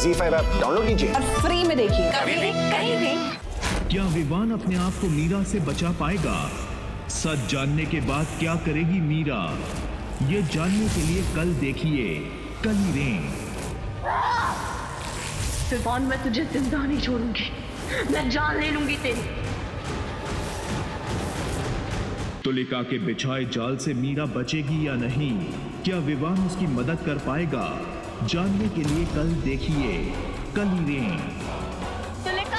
ZEE5 app download कीजिए और free में देखिए कभी भी कहीं भी। क्या विवान अपने आप को मीरा से बचा पाएगा? सच जानने के बाद क्या करेगी मीरा? ये जानने के लिए कल देखिए कली रेन। विवान, मैं तुझे जिंदा नहीं छोड़ूंगी, मैं जान ले लूंगी तेरी। तुलिका के बिछाए जाल से मीरा बचेगी या नहीं? क्या विवान उसकी मदद कर पाएगा? जानने के लिए कल देखिए कली रेन। तुलिका!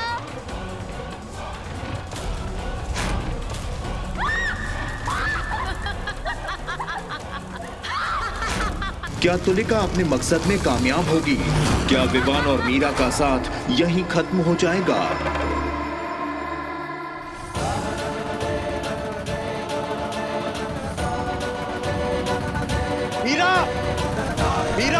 क्या तुलिका अपने मकसद में कामयाब होगी? क्या विवान और मीरा का साथ यहीं खत्म हो जाएगा? मीरा! मीरा!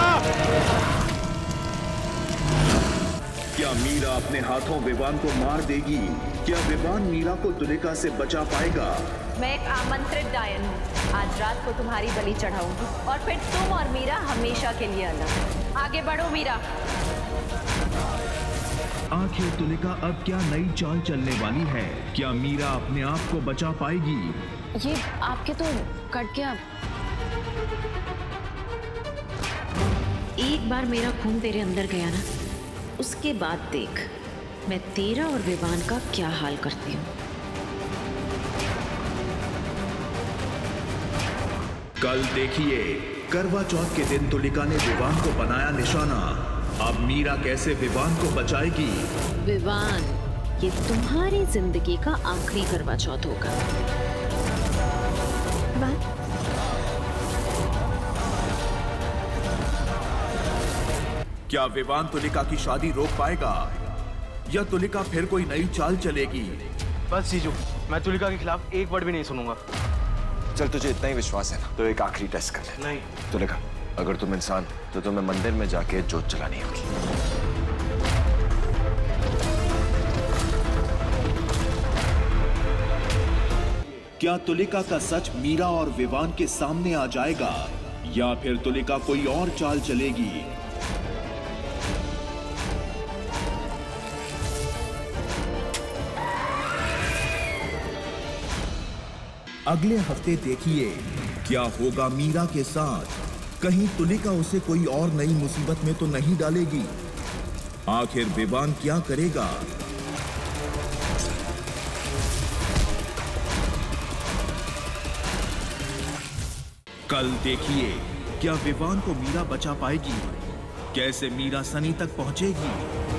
क्या मीरा अपने हाथों विवान को मार देगी? क्या विवान मीरा को तुलिका से बचा पाएगा? मैं एक आमंत्रित डायन हूँ। आज रात को तुम्हारी बलि चढ़ाऊंगी और फिर तुम और मीरा हमेशा के लिए अलग। आगे बढ़ो मीरा। आखिर तुलिका अब क्या नई चाल चलने वाली है? क्या मीरा अपने आप को बचा पाएगी? ये आपके तो कट गया। एक बार मेरा खून तेरे अंदर गया ना, उसके बाद देख मैं तेरा और विवान का क्या हाल करती हूँ। कल देखिए करवा चौथ के दिन तुलिका ने विवान को बनाया निशाना। अब मीरा कैसे विवान को बचाएगी? विवान, ये तुम्हारी जिंदगी का आखिरी करवा चौथ होगा। क्या विवान तुलिका की शादी रोक पाएगा या तुलिका फिर कोई नई चाल चलेगी? बस जीजू, मैं तुलिका के खिलाफ एक वर्ड भी नहीं सुनूंगा। चल, तुझे इतना ही विश्वास है ना, तो एक आखिरी टेस्ट कर ले। नहीं तुलिका, अगर तुम इंसान तो तुम्हें मंदिर में जाके जोत जलानी होगी। क्या तुलिका का सच मीरा और विवान के सामने आ जाएगा या फिर तुलिका कोई और चाल चलेगी? अगले हफ्ते देखिए क्या होगा मीरा के साथ। कहीं तुलिका उसे कोई और नई मुसीबत में तो नहीं डालेगी? आखिर विवान क्या करेगा? कल देखिए क्या विवान को मीरा बचा पाएगी? कैसे मीरा सनी तक पहुंचेगी?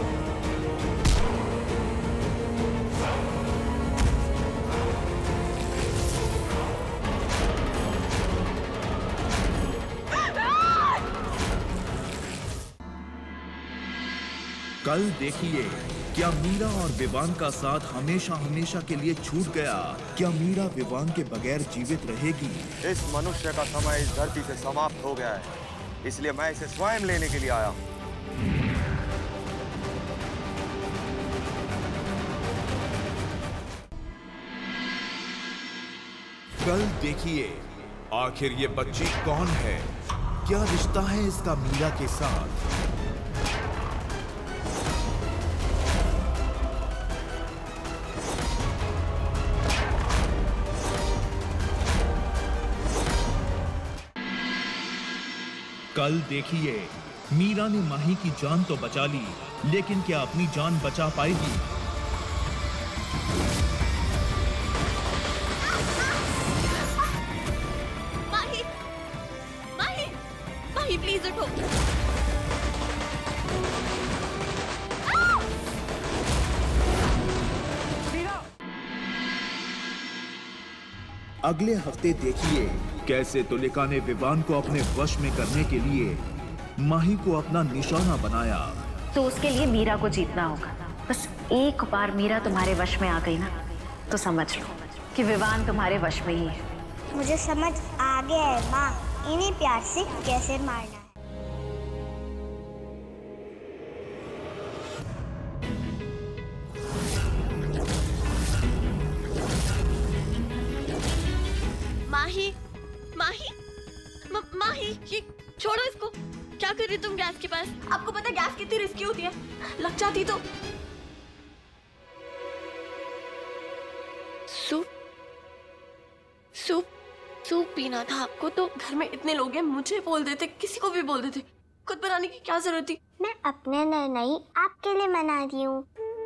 कल देखिए क्या मीरा और विवान का साथ हमेशा हमेशा के लिए छूट गया? क्या मीरा विवान के बगैर जीवित रहेगी? इस मनुष्य का समय इस धरती से समाप्त हो गया है, इसलिए मैं इसे स्वयं लेने के लिए आया हूं। कल देखिए आखिर ये बच्ची कौन है? क्या रिश्ता है इसका मीरा के साथ? कल देखिए मीरा ने माही की जान तो बचा ली, लेकिन क्या अपनी जान बचा पाएगी? माही, माही, माही प्लीज उठो। अगले हफ्ते देखिए कैसे तुलिका ने विवान को अपने वश में करने के लिए माही को अपना निशाना बनाया। तो उसके लिए मीरा को जीतना होगा। बस एक बार मीरा तुम्हारे वश में आ गई ना, तो समझ लो कि विवान तुम्हारे वश में ही है। मुझे समझ आ गया है माँ, इन्हीं प्यार से कैसे मारना है। माही, माही, माही, ये छोड़ो इसको। क्या क्या कर रही तुम गैस के पास? आपको पता है गैस कितनी रिस्की होती है? लग जाती तो। सूप पीना था आपको तो घर में इतने लोग हैं, मुझे बोल देते, किसी को भी बोल देते। खुद बनाने की क्या जरूरत थी? मैं अपने लिए नहीं, आपके लिए बना रही हूँ।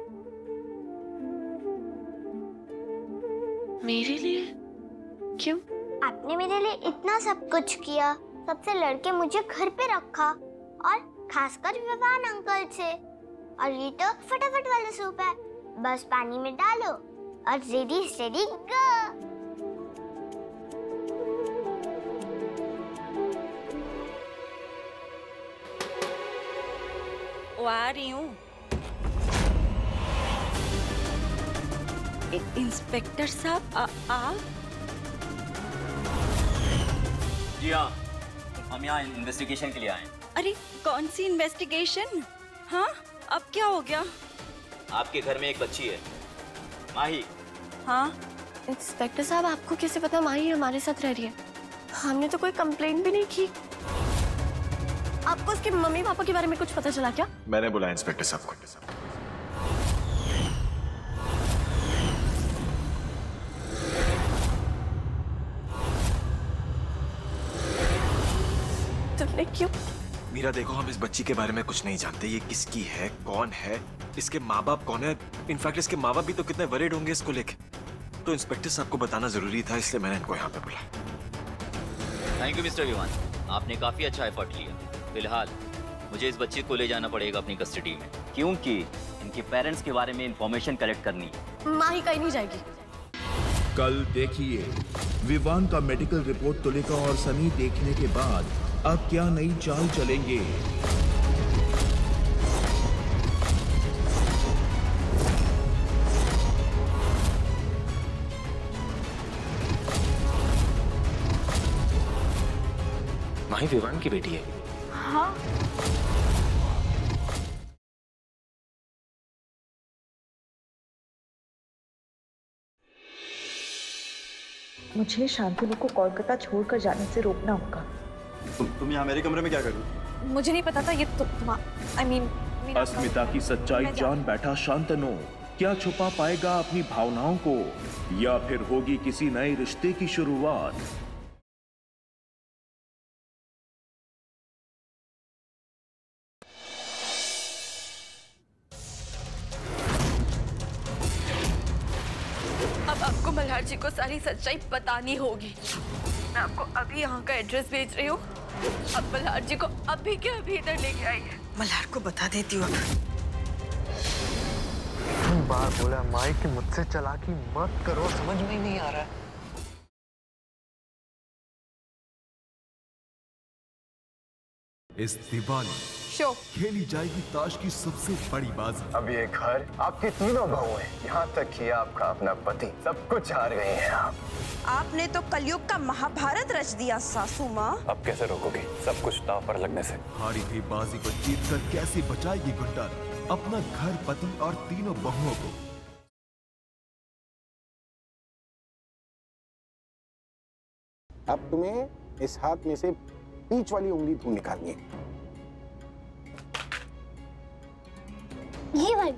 मेरे लिए? क्यों? आपने मेरे लिए इतना सब कुछ किया, सबसे लड़के मुझे घर पे रखा, और खासकर विवान अंकल से। और ये तो फटाफट वाला सूप है, बस पानी में डालो और रेडी स्टेडी गो। आ रही हूँ। इंस्पेक्टर साहब आप? जी हाँ, हम यहाँ इन्वेस्टिगेशन के लिए आए हैं। अरे कौन सी इन्वेस्टिगेशन? हाँ, अब क्या हो गया? आपके घर में एक बच्ची है, माही। हाँ इंस्पेक्टर साहब, आपको कैसे पता माही हमारे साथ रह रही है? हमने तो कोई कंप्लेंट भी नहीं की। आपको उसके मम्मी पापा के बारे में कुछ पता चला क्या? मैंने बुलाया इंस्पेक्टर साहब को। तुमने क्यों? मीरा देखो, हम इस बच्ची के बारे में कुछ नहीं जानते। ये किसकी है, कौन है, इसके माँ बाप कौन है। इनफैक्ट इसके माँ बाप भी तो कितने वरीड होंगे इसको लेके। तो इंस्पेक्टर साहब को बताना जरूरी था, इसलिए मैंने इनको यहाँ पे बुलाया। थैंक यू मिस्टर विवान, आपने काफी अच्छा एफर्ट लिया। फिलहाल मुझे इस बच्ची को ले जाना पड़ेगा अपनी कस्टडी में, क्योंकि इनके पेरेंट्स के बारे में इंफॉर्मेशन कलेक्ट करनी है। माही कहीं नहीं जाएगी। कल देखिए विवान का मेडिकल रिपोर्ट तुलिका और सनी देखने के बाद अब क्या नई चाल चलेंगे। माही विवान की बेटी है। हाँ, मुझे शांतनु को कोलकाता छोड़कर जाने से रोकना होगा। तुम यहाँ मेरे कमरे में क्या कर रही हो? मुझे नहीं पता था ये I mean, अस्मिता की सच्चाई जान बैठा शांतनु क्या छुपा पाएगा अपनी भावनाओं को, या फिर होगी किसी नए रिश्ते की शुरुआत। अब आपको मल्हार जी को सारी सच्चाई बतानी होगी। मैं आपको अभी यहाँ का एड्रेस भेज रही हूँ। अब मल्हार जी को अभी के अभी इधर लेके आई है। मल्हार को बता देती हूँ। बार बोला माई कि मुझसे चालाकी मत करो, समझ में ही नहीं आ रहा है। इस दिवाली खेली जाएगी ताश की सबसे बड़ी बाजी। अब ये घर आपके तीनों बहू हैं, यहाँ तक कि आपका अपना पति, सब कुछ हार गए हैं आप। आपने तो कलयुग का महाभारत रच दिया सासू माँ। अब कैसे रोकोगे सब कुछ दांव पर लगने से? हारी हुई बाजी को जीतकर कैसे बचाएगी गुड्डन अपना घर, पति और तीनों बहुओं को? अब तुम्हें इस हाथ में से बीच वाली उंगली ढूंढ निकालनी है। ये वाली।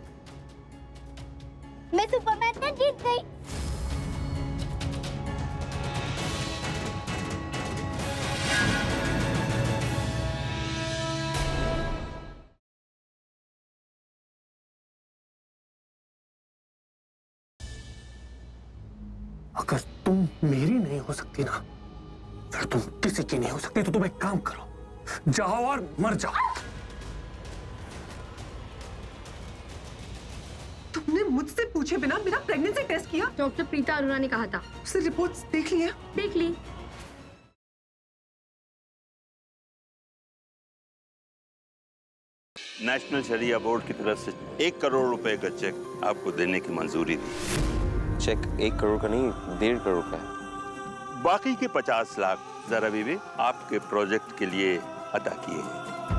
मैं सुपरमैन में जीत गई। अगर तुम मेरी नहीं हो सकती ना, फिर तुम किसी की नहीं हो सकती। तो तुम एक काम करो, जाओ और मर जाओ। तुमने मुझसे पूछे बिना मेरा प्रेगनेंसी टेस्ट किया? डॉक्टर प्रीता अरोड़ा ने कहा था। उसने रिपोर्ट्स देख ली है? देख ली। नेशनल शरिया बोर्ड की तरफ से 1 करोड़ रुपए का चेक आपको देने की मंजूरी दी। चेक 1 करोड़ का नहीं, 1.5 करोड़ का है। बाकी के 50 लाख जरा बीबी आपके प्रोजेक्ट के लिए अदा किए हैं।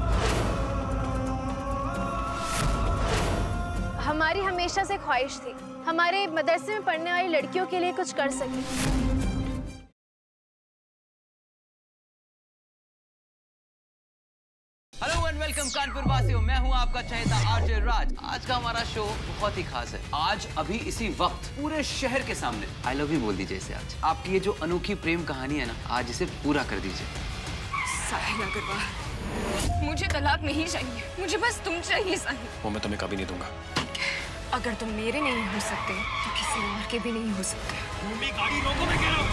हमारी हमेशा से ख्वाहिश थी हमारे मदरसे में पढ़ने वाली लड़कियों के लिए कुछ कर सकें। एंड वेलकम कानपुर वासियों, मैं हूं आपका चहेता आरजे राज। आज का हमारा शो बहुत ही खास है। आज अभी इसी वक्त पूरे शहर के सामने आई लव यू बोल दीजिए इसे। आज आपकी ये जो अनोखी प्रेम कहानी है ना, आज इसे पूरा कर दीजिए। साहिल अग्रवाल, मुझे तलाक नहीं चाहिए, मुझे बस तुम चाहिए साहिल। वो मैं तुम्हें कभी नहीं दूंगा। अगर तुम मेरे नहीं हो सकते तो किसी और के भी नहीं हो सकते। गाड़ी रोको, मैं कह रहा हूं।